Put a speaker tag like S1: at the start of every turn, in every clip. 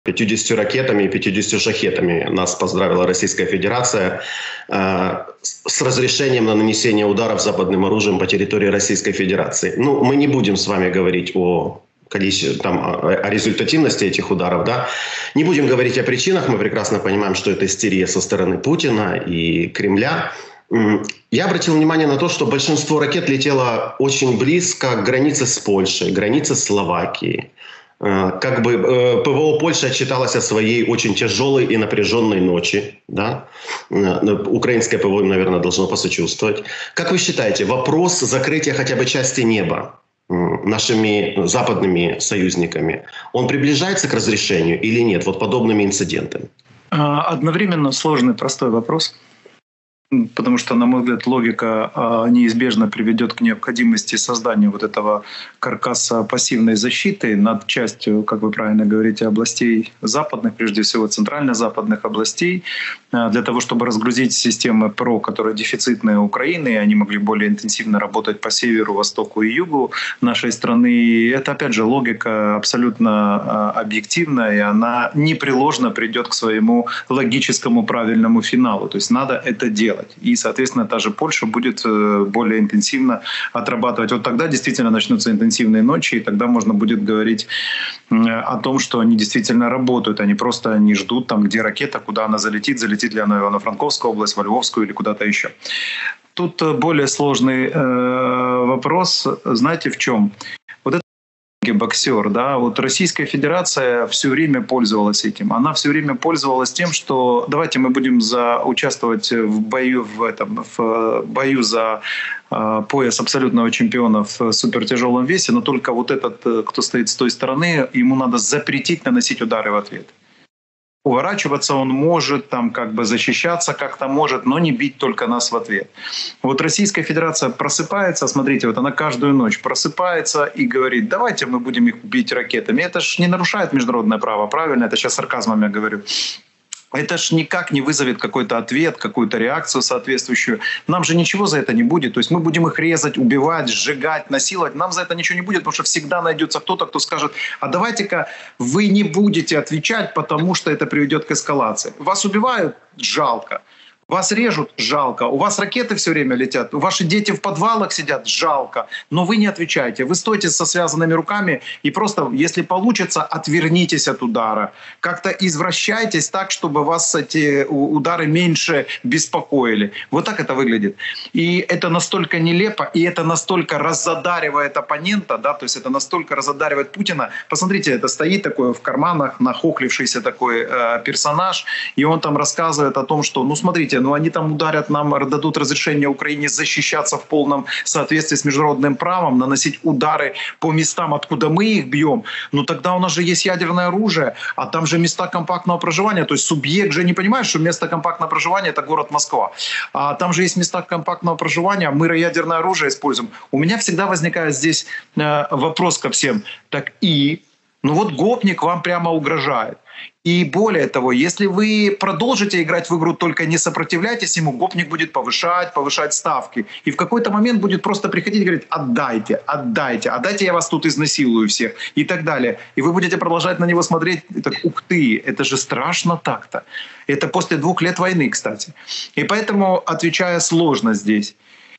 S1: 50 ракетами и 50 шахедами нас поздравила Российская Федерация с разрешением на нанесение ударов западным оружием по территории Российской Федерации. Ну, мы не будем с вами говорить о результативности этих ударов, да. Не будем говорить о причинах, мы прекрасно понимаем, что это истерия со стороны Путина и Кремля. Я обратил внимание на то, что большинство ракет летело очень близко к границе с Польшей, границе с Словакией. Как бы ПВО Польши отчиталось о своей очень тяжелой и напряженной ночи. Да? Украинское ПВО им, наверное, должно посочувствовать. Как вы считаете, вопрос закрытия хотя бы части неба нашими западными союзниками, он приближается к разрешению или нет вот подобными инцидентами?
S2: Одновременно сложный, простой вопрос. Потому что, на мой взгляд, логика неизбежно приведет к необходимости создания вот этого каркаса пассивной защиты над частью, как вы правильно говорите, областей западных, прежде всего центрально-западных областей, для того, чтобы разгрузить системы ПРО, которые дефицитные Украины, и они могли более интенсивно работать по северу, востоку и югу нашей страны. И это, опять же, логика абсолютно объективная, и она непреложно придет к своему логическому правильному финалу. То есть надо это делать. И, соответственно, та же Польша будет более интенсивно отрабатывать. Вот тогда действительно начнутся интенсивные ночи, и тогда можно будет говорить о том, что они действительно работают. Они просто не ждут, там, где ракета, куда она залетит ли она в Ивано-Франковскую область, во Львовскую или куда-то еще. Тут более сложный вопрос, знаете, в чем? Вот это боксер, да, вот Российская Федерация все время пользовалась этим. Она все время пользовалась тем, что давайте мы будем участвовать в бою за пояс абсолютного чемпиона в супертяжелом весе, но только вот этот, кто стоит с той стороны, ему надо запретить наносить удары в ответ. Уворачиваться он может, там как бы защищаться как-то может, но не бить только нас в ответ. Вот Российская Федерация просыпается, смотрите, вот она каждую ночь просыпается и говорит, давайте мы будем их бить ракетами. Это ж не нарушает международное право, правильно? Это сейчас сарказмом я говорю. Это ж никак не вызовет какой-то ответ, какую-то реакцию соответствующую. Нам же ничего за это не будет. То есть мы будем их резать, убивать, сжигать, насиловать. Нам за это ничего не будет, потому что всегда найдется кто-то, кто скажет, а давайте-ка вы не будете отвечать, потому что это приведет к эскалации. Вас убивают? Жалко. Вас режут? Жалко. У вас ракеты все время летят? Ваши дети в подвалах сидят? Жалко. Но вы не отвечаете. Вы стоите со связанными руками и просто, если получится, отвернитесь от удара. Как-то извращайтесь так, чтобы вас эти удары меньше беспокоили. Вот так это выглядит. И это настолько нелепо, и это настолько разодаривает оппонента, да, то есть это настолько разодаривает Путина. Посмотрите, это стоит такой в карманах, нахохлившийся такой персонаж, и он там рассказывает о том, что, ну смотрите, но они там ударят нам, дадут разрешение Украине защищаться в полном соответствии с международным правом, наносить удары по местам, откуда мы их бьем. Но тогда у нас же есть ядерное оружие, а там же места компактного проживания. То есть субъект же не понимает, что место компактного проживания — это город Москва. А там же есть места компактного проживания, мы ядерное оружие используем. У меня всегда возникает здесь вопрос ко всем. Так и... Ну вот гопник вам прямо угрожает. И более того, если вы продолжите играть в игру, только не сопротивляйтесь ему, гопник будет повышать ставки. И в какой-то момент будет просто приходить и говорить: отдайте, я вас тут изнасилую всех и так далее. И вы будете продолжать на него смотреть, и так, ух ты, это же страшно так-то. Это после 2 лет войны, кстати. И поэтому, отвечая сложно здесь,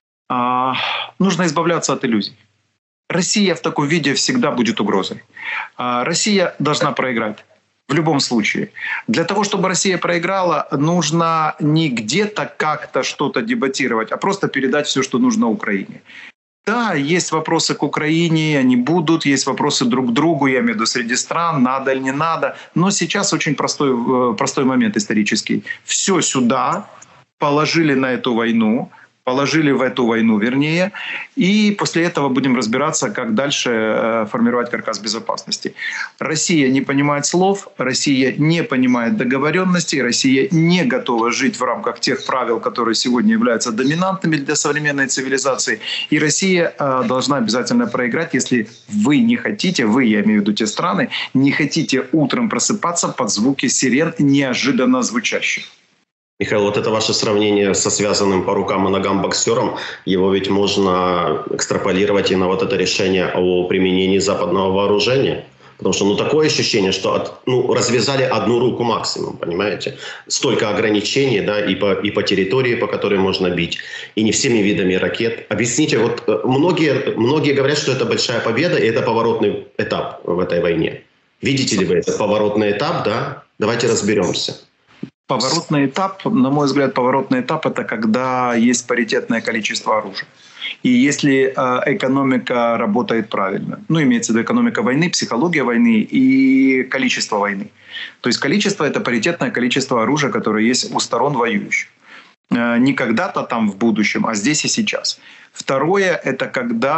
S2: нужно избавляться от иллюзий. Россия в таком виде всегда будет угрозой. Россия должна проиграть. В любом случае. Для того, чтобы Россия проиграла, нужно не где-то как-то что-то дебатировать, а просто передать все, что нужно Украине. Да, есть вопросы к Украине, они будут, есть вопросы друг к другу, я имею в виду среди стран, надо или не надо. Но сейчас очень простой момент исторический. Все сюда положили на эту войну, положили в эту войну, вернее, и после этого будем разбираться, как дальше формировать каркас безопасности. Россия не понимает слов, Россия не понимает договоренностей, Россия не готова жить в рамках тех правил, которые сегодня являются доминантными для современной цивилизации. И Россия должна обязательно проиграть, если вы не хотите, вы, я имею в виду те страны, не хотите утром просыпаться под звуки сирен, неожиданно звучащих.
S1: Михаил, вот это ваше сравнение со связанным по рукам и ногам боксером, его ведь можно экстраполировать и на вот это решение о применении западного вооружения. Потому что такое ощущение, что развязали одну руку максимум, понимаете? Столько ограничений, да, и по территории, по которой можно бить, и не всеми видами ракет. Объясните, многие говорят, что это большая победа, и это поворотный этап в этой войне. Видите ли вы этот поворотный этап, да? Давайте разберемся.
S2: Поворотный этап, на мой взгляд, поворотный этап — это когда есть паритетное количество оружия. И если экономика работает правильно, имеется в виду экономика войны, психология войны и количество войны. То есть количество — это паритетное количество оружия, которое есть у сторон воюющих. Не когда-то там в будущем, а здесь и сейчас. Второе — это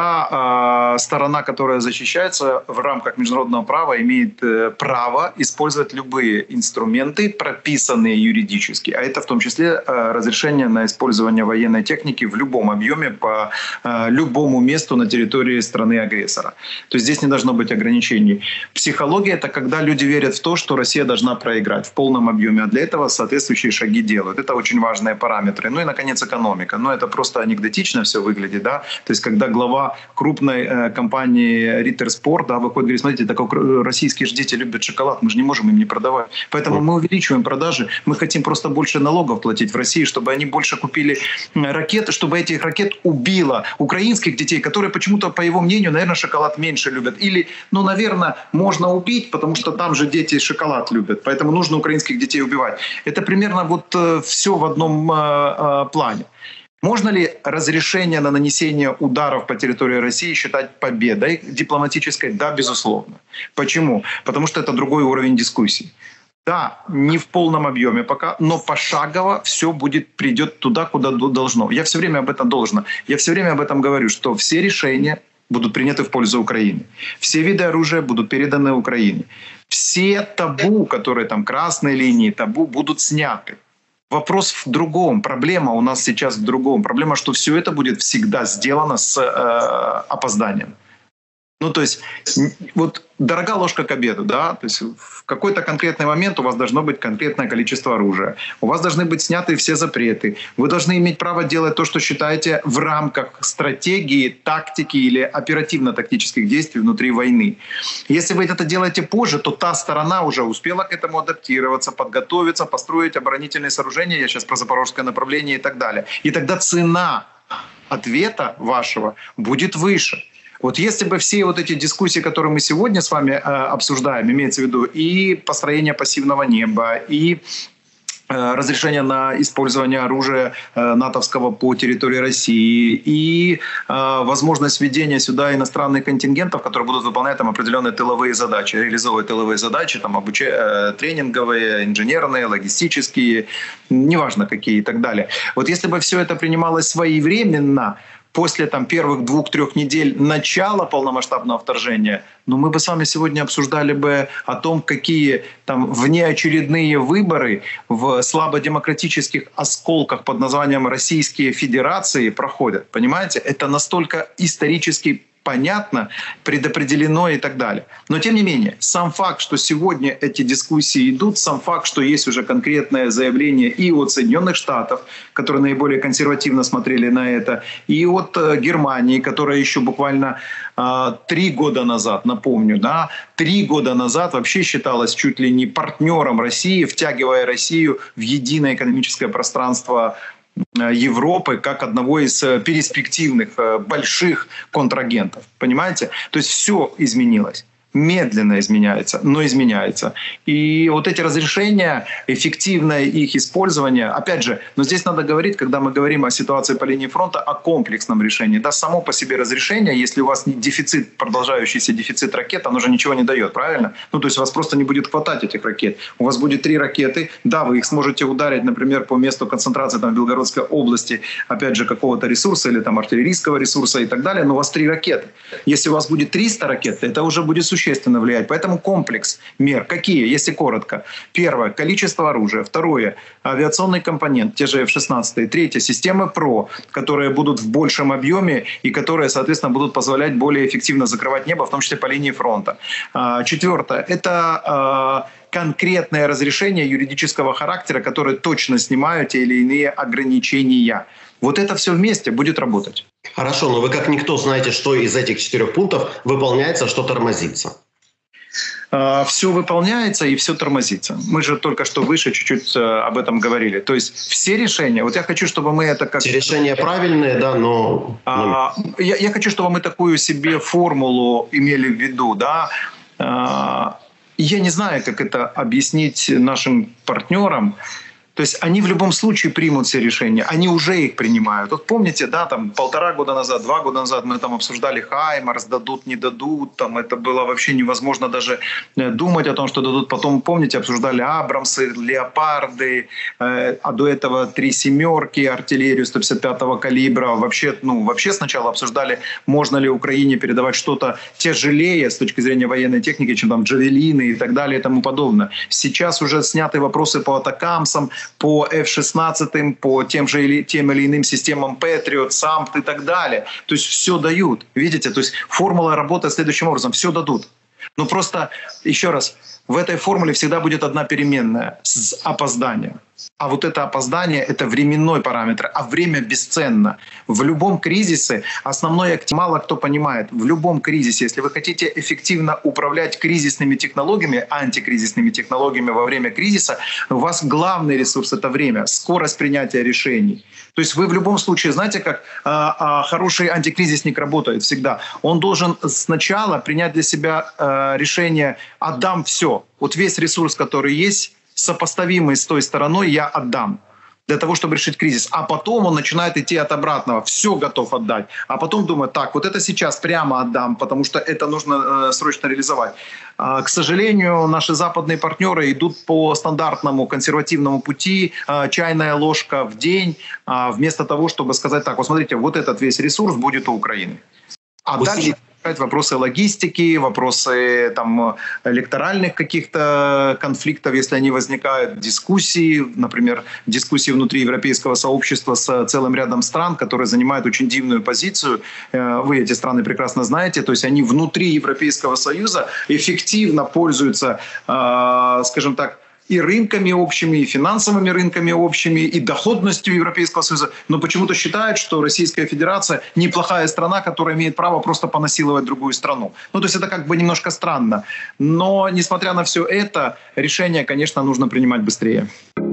S2: когда сторона, которая защищается в рамках международного права, имеет право использовать любые инструменты, прописанные юридически, а это в том числе разрешение на использование военной техники в любом объеме по любому месту на территории страны-агрессора. То есть здесь не должно быть ограничений. Психология — это когда люди верят в то, что Россия должна проиграть в полном объеме, а для этого соответствующие шаги делают. Это очень важные параметры. И, наконец, экономика. Это просто анекдотично все выглядит. Да? То есть, когда глава крупной компании Ritter Sport, да, выходит и говорит: смотрите, так российские же дети любят шоколад, мы же не можем им не продавать. Поэтому мы увеличиваем продажи, мы хотим просто больше налогов платить в России, чтобы они больше купили ракеты, чтобы этих ракет убило украинских детей, которые почему-то, по его мнению, наверное, шоколад меньше любят. Или, наверное, можно убить, потому что там же дети шоколад любят, поэтому нужно украинских детей убивать. Это примерно все в одном плане. Можно ли разрешение на нанесение ударов по территории России считать победой дипломатической? Да, безусловно. Почему? Потому что это другой уровень дискуссий. Да, не в полном объеме пока, но пошагово все придет туда, куда должно. Я все время об этом говорю, что все решения будут приняты в пользу Украины. Все виды оружия будут переданы Украине. Все табу, которые там красные линии, табу, будут сняты. Вопрос в другом. Проблема у нас сейчас в другом. Проблема, что все это будет всегда сделано с опозданием. То есть, дорога ложка к обеду, да, то есть в какой-то конкретный момент у вас должно быть конкретное количество оружия, у вас должны быть сняты все запреты, вы должны иметь право делать то, что считаете в рамках стратегии, тактики или оперативно-тактических действий внутри войны. Если вы это делаете позже, то та сторона уже успела к этому адаптироваться, подготовиться, построить оборонительные сооружения, я сейчас про запорожское направление и так далее. И тогда цена ответа вашего будет выше. Если бы все эти дискуссии, которые мы сегодня с вами обсуждаем, имеется в виду и построение пассивного неба, и разрешение на использование оружия натовского по территории России и возможность введения сюда иностранных контингентов, которые будут выполнять определенные тыловые задачи, реализовывать тыловые задачи, тренинговые, инженерные, логистические, неважно какие и так далее. Если бы все это принималось своевременно, после первых 2-3 недель начала полномасштабного вторжения, мы бы с вами сегодня обсуждали бы о том, какие внеочередные выборы в слабодемократических осколках под названием Российские Федерации проходят. Понимаете? Это настолько исторически понятно, предопределено и так далее. Но тем не менее, сам факт, что сегодня эти дискуссии идут, сам факт, что есть уже конкретное заявление и от Соединенных Штатов, которые наиболее консервативно смотрели на это, и от Германии, которая еще буквально 3 года назад, напомню, 3 года назад вообще считалась чуть ли не партнером России, втягивая Россию в единое экономическое пространство Европы как одного из перспективных больших контрагентов. Понимаете? То есть все изменилось. Медленно изменяется, но изменяется. И эти разрешения, эффективное их использование, опять же, но здесь надо говорить, когда мы говорим о ситуации по линии фронта, о комплексном решении. Да, само по себе разрешение, если у вас дефицит, продолжающийся дефицит ракет, оно же ничего не дает, правильно? То есть у вас просто не будет хватать этих ракет. У вас будет 3 ракеты, да, вы их сможете ударить, например, по месту концентрации в Белгородской области, опять же, какого-то ресурса или артиллерийского ресурса и так далее, но у вас 3 ракеты. Если у вас будет 300 ракет, это уже будет существенно влиять. Поэтому комплекс мер. Какие, если коротко? Первое — количество оружия. Второе — авиационный компонент, те же F-16. Третье — системы ПРО, которые будут в большем объеме и которые, соответственно, будут позволять более эффективно закрывать небо, в том числе по линии фронта. Четвертое — это конкретное разрешение юридического характера, которые точно снимают те или иные ограничения. Это все вместе будет работать.
S1: Хорошо, но вы как никто знаете, что из этих 4 пунктов выполняется, что тормозится.
S2: все выполняется и все тормозится. Мы же только что выше чуть-чуть об этом говорили. То есть все решения, вот я хочу, чтобы мы это как...
S1: Все решения правильные, да, но...
S2: Я хочу, чтобы мы такую себе формулу имели в виду, да. Я не знаю, как это объяснить нашим партнерам. То есть они в любом случае примут все решения, они уже их принимают. Вот помните, да, там 1,5 года назад, 2 года назад мы там обсуждали Хаймарс, дадут, не дадут, там это было вообще невозможно даже думать о том, что дадут. Потом, помните, обсуждали Абрамсы, Леопарды, а до этого 3 семерки, артиллерию 155-го калибра. Вообще сначала обсуждали, можно ли Украине передавать что-то тяжелее с точки зрения военной техники, чем там джавелины и так далее и тому подобное. Сейчас уже сняты вопросы по атакамсам, по F-16, по тем или иным системам Patriot, SAMP и так далее. То есть все дают. Видите, то есть формула работает следующим образом. Все дадут. Но просто, еще раз, в этой формуле всегда будет одна переменная с опозданием. А вот это опоздание — это временной параметр, а время бесценно. В любом кризисе основной актив, мало кто понимает, в любом кризисе, если вы хотите эффективно управлять кризисными технологиями, антикризисными технологиями во время кризиса, у вас главный ресурс — это время, скорость принятия решений. То есть вы в любом случае, знаете, как хороший антикризисник работает всегда. Он должен сначала принять для себя решение «отдам все». Вот весь ресурс, который есть, сопоставимый с той стороной, я отдам для того, чтобы решить кризис. А потом он начинает идти от обратного. Все готов отдать. А потом думает, так, вот это сейчас прямо отдам, потому что это нужно срочно реализовать. К сожалению, наши западные партнеры идут по стандартному консервативному пути, чайная ложка в день, вместо того, чтобы сказать, так, вот смотрите, вот этот весь ресурс будет у Украины. А дальше вопросы логистики, вопросы там, электоральных каких-то конфликтов, если они возникают, дискуссии, например, дискуссии внутри европейского сообщества с целым рядом стран, которые занимают очень дивную позицию. Вы эти страны прекрасно знаете. То есть они внутри Европейского Союза эффективно пользуются, скажем так, и рынками общими, и финансовыми рынками общими, и доходностью Европейского Союза, но почему-то считают, что Российская Федерация неплохая страна, которая имеет право просто понасиловать другую страну. То есть это как бы немножко странно. Но, несмотря на все это, решение, конечно, нужно принимать быстрее.